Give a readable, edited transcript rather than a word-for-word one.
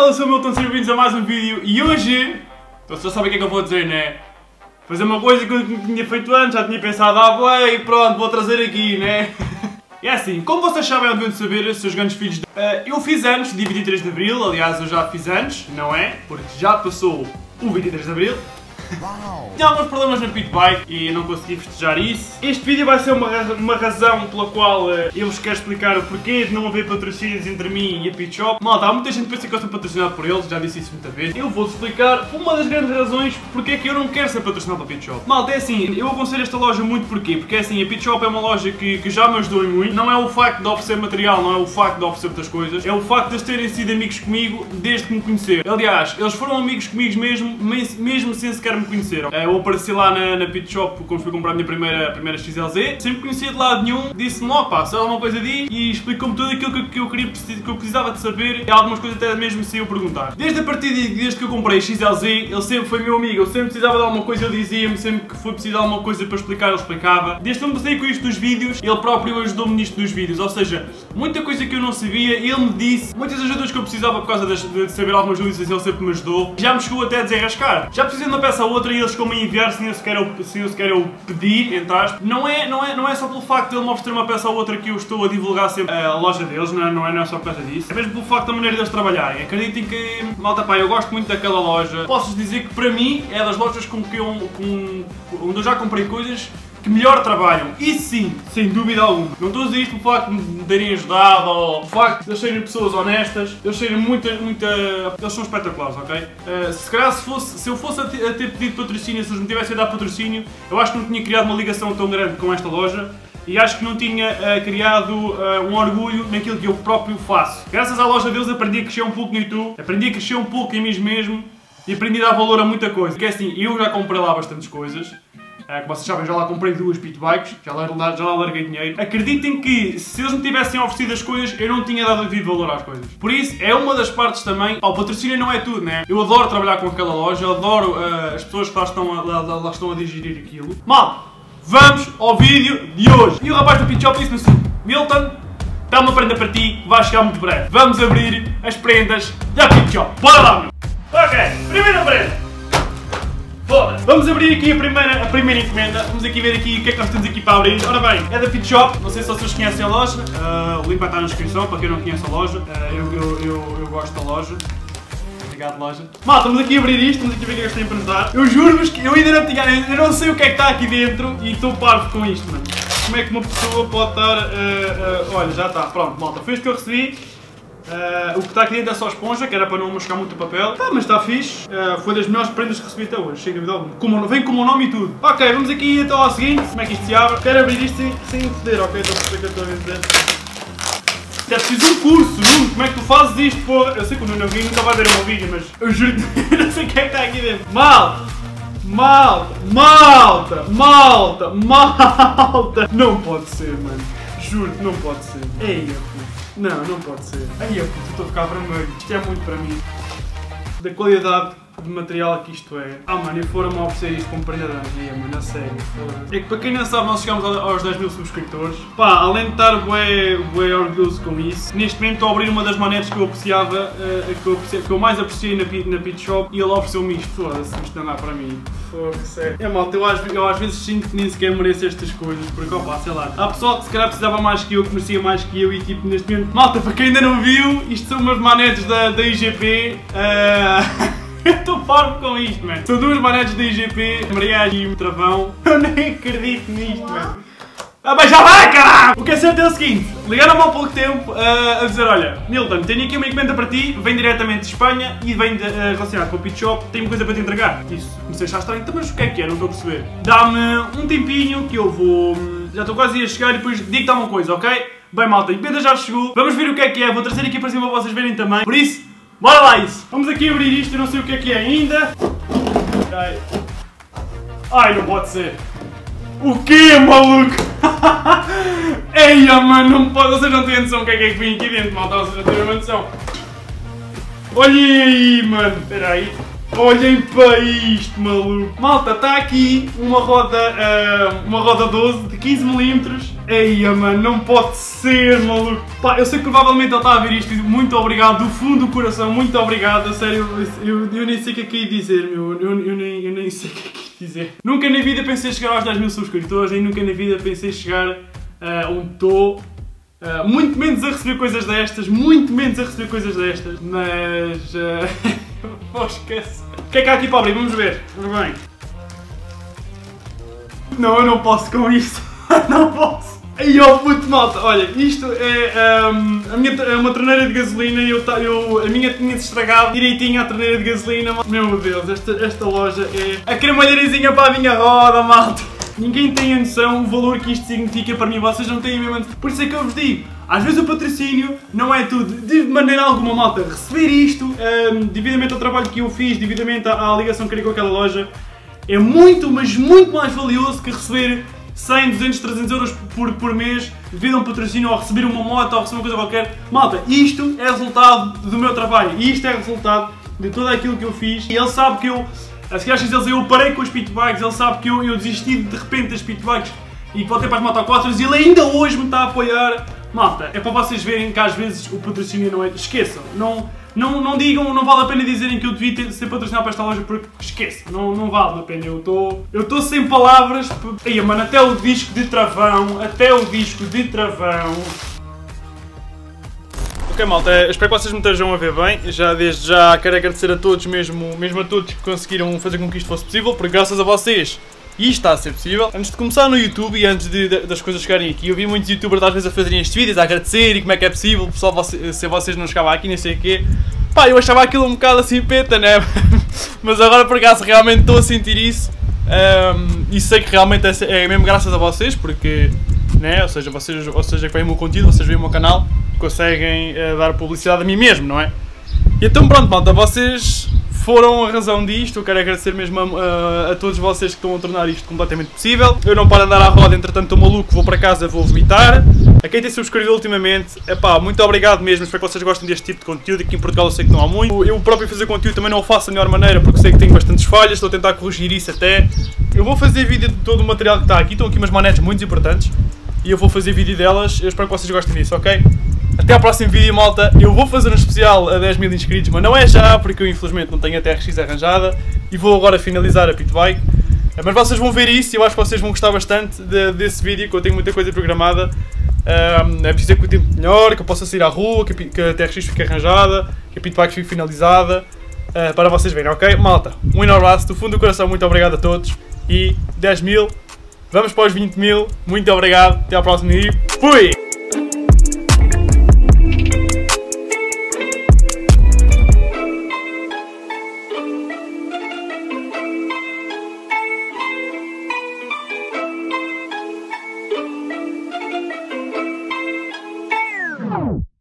pessoal, eu sou o Milton, sejam bem-vindos a mais um vídeo e hoje, vocês já sabem o que é que eu vou dizer, né? Fazer uma coisa que eu não tinha feito antes, já tinha pensado, e pronto, vou trazer aqui, né? É assim, como vocês sabem, ou deviam saber, seus grandes filhos, eu fiz anos, dia 23 de Abril, aliás eu já fiz anos, não é? Porque já passou o 23 de Abril. Tinha alguns problemas na pitbike e não consegui festejar isso. Este vídeo vai ser uma razão pela qual eu vos quero explicar o porquê de não haver patrocínios entre mim e a Pit Shop. Malta, há muita gente que pensa que eu sou patrocinado por eles, já disse isso muita vez. Eu vou-vos explicar uma das grandes razões porque é que eu não quero ser patrocinado pela Pit Shop. Malta, é assim, eu aconselho esta loja muito porquê? Porque é assim, a Pit Shop é uma loja que já me ajudou muito. Não é o facto de oferecer material, não é o facto de oferecer outras coisas. É o facto de eles terem sido amigos comigo desde que me conheceram. Aliás, eles foram amigos comigo mesmo sem sequer me conheceram. Eu apareci lá na Pit Shop quando fui comprar a minha primeira XLZ, sempre conhecia de lado nenhum, disse-me, opa, se alguma coisa diz, e explicou-me tudo aquilo que eu precisava de saber, e algumas coisas até mesmo sem eu perguntar. Desde que eu comprei a XLZ, ele sempre foi meu amigo, eu sempre precisava de alguma coisa, ele dizia-me, sempre que foi preciso de alguma coisa para explicar, ele explicava. Desde que eu comecei com isto dos vídeos, ele próprio ajudou-me nisto dos vídeos, ou seja, muita coisa que eu não sabia, ele me disse, muitas ajudas que eu precisava por causa de saber algumas dúvidas, ele sempre me ajudou. Já me chegou até a desenrascar. Já precisei de uma peça ou outra e ele chegou-me a enviar sem eu sequer eu pedir, entre aspas. Não é só pelo facto de ele me oferecer uma peça ou outra que eu estou a divulgar sempre a loja deles, não é só por causa disso. É mesmo pelo facto da maneira deles trabalharem. Acreditem que, malta pá, eu gosto muito daquela loja. Posso dizer que para mim é das lojas onde eu já comprei coisas que melhor trabalham. E sim, sem dúvida alguma. Não estou a dizer isto pelo facto de me terem ajudado ou pelo facto de eles serem pessoas honestas. Eles serem eles são espetaculares, ok? Se calhar se eu fosse a ter pedido patrocínio, se eles me tivessem a dar patrocínio, eu acho que não tinha criado uma ligação tão grande com esta loja. E acho que não tinha criado um orgulho naquilo que eu próprio faço. Graças à loja deles aprendi a crescer um pouco no YouTube, aprendi a crescer um pouco em mim mesmo e aprendi a dar valor a muita coisa. Porque é assim, eu já comprei lá bastantes coisas. Como vocês sabem, já lá comprei 2 pitbikes, já lá larguei dinheiro. Acreditem que se eles me tivessem oferecido as coisas, eu não tinha dado devido valor às coisas. Por isso, é uma das partes também. O patrocínio não é tudo, né? Eu adoro trabalhar com aquela loja, eu adoro as pessoas que lá estão a digerir aquilo. Mal, vamos ao vídeo de hoje. E o rapaz do Pit Shop disse-me assim: Milton, dá uma prenda para ti, vai chegar muito breve. Vamos abrir as prendas da Pit Shop. Bora lá, meu! Ok, primeira prenda. Vamos abrir aqui a primeira encomenda. Vamos aqui ver aqui o que é que nós temos aqui para abrir. Ora bem, é da Pit Shop. Não sei se vocês conhecem a loja. O link vai estar na descrição para quem não conhece a loja. Eu gosto da loja. Obrigado, loja. Malta, vamos aqui abrir isto. Vamos aqui ver o que é que eles têm para nos dar. Eu juro-vos que eu ainda não tinha. Eu não sei o que é que está aqui dentro e estou parvo com isto, mano. Como é que uma pessoa pode estar. Olha, já está. Pronto, malta. Foi isto que eu recebi. O que está aqui dentro é só esponja, que era para não machucar muito o papel. Mas está fixe. Foi das melhores prendas que recebi até hoje, sem dúvida alguma. Vem com o nome e tudo. Ok, vamos aqui então ao seguinte. Como é que isto se abre? Quero abrir isto sem foder, ok? Estou a perceber que eu estou a dizer. É preciso um curso, Nuno. Como é que tu fazes isto, porra? Eu sei que o Nuno nunca vai ver o meu vídeo, mas eu juro que eu não sei o que é que está aqui dentro. Malta! Não pode ser, mano. Juro que não pode ser. Ei, não pode ser. Ai, eu estou a ficar vermelho. Isto é muito para mim. Da qualidade de material que isto é. Mano, e foram-me oferecer isto com prenda de energia, mano, a sério. É que para quem não sabe, nós chegamos aos 10 mil subscritores. Pá, além de estar bué orgulhoso com isso, neste momento estou a abrir uma das manetes que eu apreciava, que eu mais apreciei na Pit Shop, e ele ofereceu-me isto. Foda-se, isto não dá para mim. Foda-se, sério. Malta, eu às vezes sinto que nem sequer mereço estas coisas, porque opá, sei lá. Há pessoal que se calhar precisava mais que eu, que merecia mais que eu, e tipo, neste momento, malta, para quem ainda não viu, isto são umas manetes da IGP. Eu estou parvo com isto, mano. São 2 manetes da IGP, embreagem e um travão. Eu nem acredito nisto, mano. Mas já vai, caralho! O que é certo é o seguinte, ligaram-me há pouco tempo a dizer, olha, Milton, tenho aqui uma encomenda para ti, vem diretamente de Espanha e vem relacionado com o Pit Shop, tenho uma coisa para te entregar. Isso, comecei a achar estranho, então, mas o que é? Não estou a perceber. Dá-me um tempinho que eu vou... Já estou quase a ir chegar e depois digo-te alguma coisa, ok? Bem, malta, a encomenda já chegou, vamos ver o que é, vou trazer aqui para cima para vocês verem também. Por isso, bora lá isso! Vamos aqui abrir isto, eu não sei o que é ainda. Ai, não pode ser. O quê, maluco? Eia, mano, não pode. Vocês não têm noção o que é que vem aqui dentro, malta. Vocês não têm uma noção. Olhem aí, mano. Espera aí. Olhem para isto, maluco. Malta, está aqui uma roda 12 de 15mm. Eia, mano, não pode ser, maluco. Pá, eu sei que provavelmente ele está a ver isto. Muito obrigado, do fundo do coração, muito obrigado. A sério, eu nem sei o que é que ia dizer, meu. Eu nem sei o que é que ia dizer. Nunca na vida pensei chegar aos 10.000 subscritores e nunca na vida pensei chegar onde estou. Muito menos a receber coisas destas, mas... oh, esquece. O que é que há aqui para abrir? Vamos ver. Ora bem. Não, eu não posso com isto. Não posso. Aí, ó, puto, malta. Olha, isto é uma torneira de gasolina e a minha tinha-se estragado direitinho a torneira de gasolina. Meu Deus, esta loja é a cremalheirazinha para a minha roda, malta. Ninguém tem a noção o valor que isto significa para mim, vocês não têm a mesma noção. Por isso é que eu vos digo, às vezes o patrocínio não é tudo, de maneira alguma, malta. Receber isto, devidamente ao trabalho que eu fiz, devidamente à ligação que criei com aquela loja, é muito, mas muito mais valioso que receber 100, 200, 300 euros por mês devido a um patrocínio, ou receber uma moto, ou receber uma coisa qualquer. Malta, isto é resultado do meu trabalho, e isto é resultado de tudo aquilo que eu fiz, e ele sabe que eu... Se calhar eu parei com as pitbikes, ele sabe que eu desisti de repente das pitbikes e voltei para as motoquatros e ele ainda hoje me está a apoiar. Malta, é para vocês verem que às vezes o patrocínio não é... Esqueçam, não digam, não vale a pena dizerem que eu devia ser patrocinado para esta loja porque esqueçam, não vale a pena, eu estou sem palavras. Aí, mano, até o disco de travão. Ok, malta, espero que vocês me estejam a ver bem. Desde já quero agradecer a todos, mesmo a todos que conseguiram fazer com que isto fosse possível, porque graças a vocês isto está a ser possível. Antes de começar no YouTube e antes das coisas chegarem aqui, eu vi muitos youtubers às vezes a fazerem estes vídeos, a agradecer e como é que é possível, pessoal, se vocês não chegavam aqui, nem sei o quê. Pá, eu achava aquilo um bocado assim peta, né? Mas agora por acaso realmente estou a sentir isso. E sei que realmente é mesmo graças a vocês, porque, né? Ou seja, que veem o meu conteúdo, vocês veem o meu canal, conseguem dar publicidade a mim mesmo, não é? E então pronto, malta, vocês foram a razão disto. Eu quero agradecer mesmo a todos vocês que estão a tornar isto completamente possível. Eu não paro de andar à roda, entretanto estou maluco, vou para casa, vou vomitar. A quem tem subscrevido ultimamente, epá, muito obrigado mesmo, espero que vocês gostem deste tipo de conteúdo. Aqui em Portugal eu sei que não há muito. Eu próprio fazer conteúdo também não o faço da melhor maneira, porque sei que tenho bastantes falhas, estou a tentar corrigir isso até. Eu vou fazer vídeo de todo o material que está aqui, estão aqui umas manetes muito importantes. E eu vou fazer vídeo delas, eu espero que vocês gostem disso, ok? Até ao próximo vídeo, malta. Eu vou fazer um especial a 10.000 inscritos, mas não é já, porque eu infelizmente não tenho a TRX arranjada. E vou agora finalizar a pitbike. Mas vocês vão ver isso e eu acho que vocês vão gostar bastante desse vídeo, que eu tenho muita coisa programada. É preciso que o tempo melhor, que eu possa sair à rua, que a TRX fique arranjada, que a pitbike fique finalizada. Para vocês verem, ok? Malta, um enorme abraço, do fundo do coração, muito obrigado a todos. E 10.000, vamos para os 20.000, muito obrigado, até ao próximo vídeo. Fui!